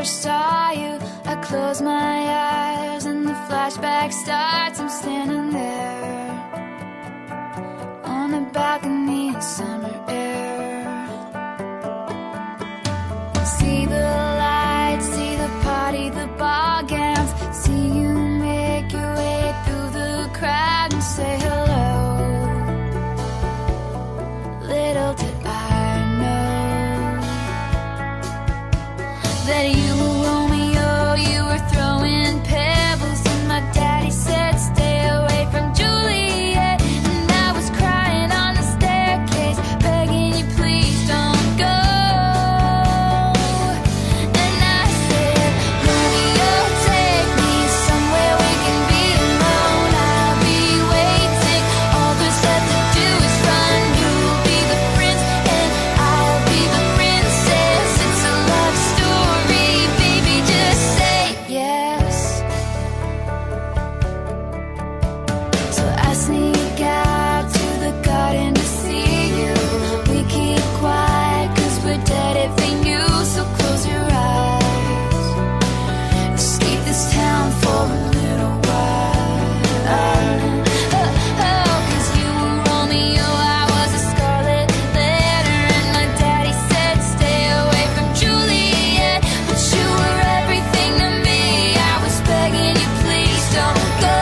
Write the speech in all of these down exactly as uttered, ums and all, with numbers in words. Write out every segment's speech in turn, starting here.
first saw you, I closed my eyes and the flashback starts. I'm standing there on a balcony in summer air. See the lights, see the party, the ball gowns. See you make your way through the crowd and say hello. Little did I know that you were Romeo, you were throwing pebbles, and my daddy said stay away from Juliet, and I was crying on the staircase, begging you please don't go. And I said, Romeo, take me somewhere we can be alone. I'll be waiting, all there's left to do is run. You'll be the prince and I'll be the princess. It's a love story, baby, just say yes. So I sneak out to the garden to see you. We keep quiet cause we're dead if they knew. So close your eyes, escape this town for a little while. Oh, oh, cause you were Romeo, I was a scarlet letter, and my daddy said stay away from Juliet, but you were everything to me. I was begging you please don't go.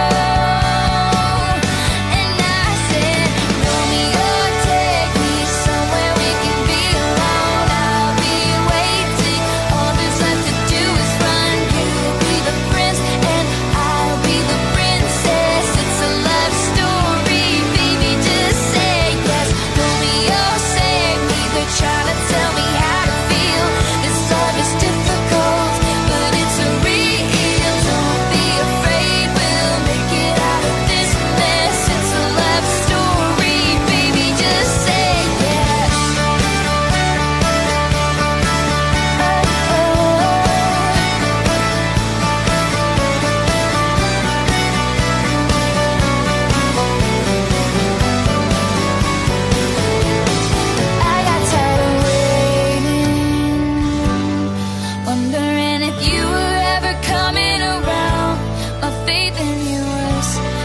And I said, Romeo, take me somewhere we can be alone. I'll be waiting, all there's left to do is run. You'll be the prince and I'll be the princess. It's a love story, baby, just say yes. Romeo, save me, they're trying to tell me how to feel. This love is difficult, but it's a real. Don't be afraid, we'll make it out of this mess. It's a love story, baby, just say yes. I got tired of waiting, wondering if you were ever coming around. My faith in you was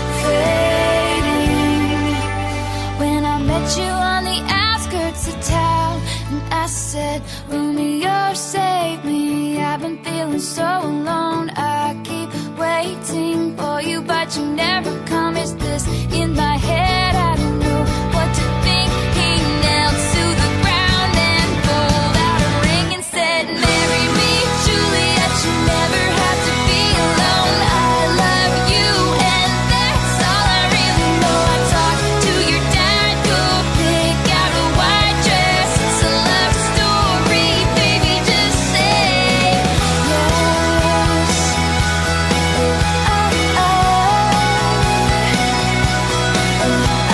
fading when I met you on the outskirts of town, and I said, Romeo, save me. I've been feeling so alone. I keep waiting for you, but you never come. Is this in my head? I don't know what to think. He knelt to the ground and pulled out a ring and said, marry me, Juliet. You never have to be alone. I love you, and that's all I really know. I talked to your dad, go pick out a white dress. It's a love story, baby, just say yes. Oh, oh, oh.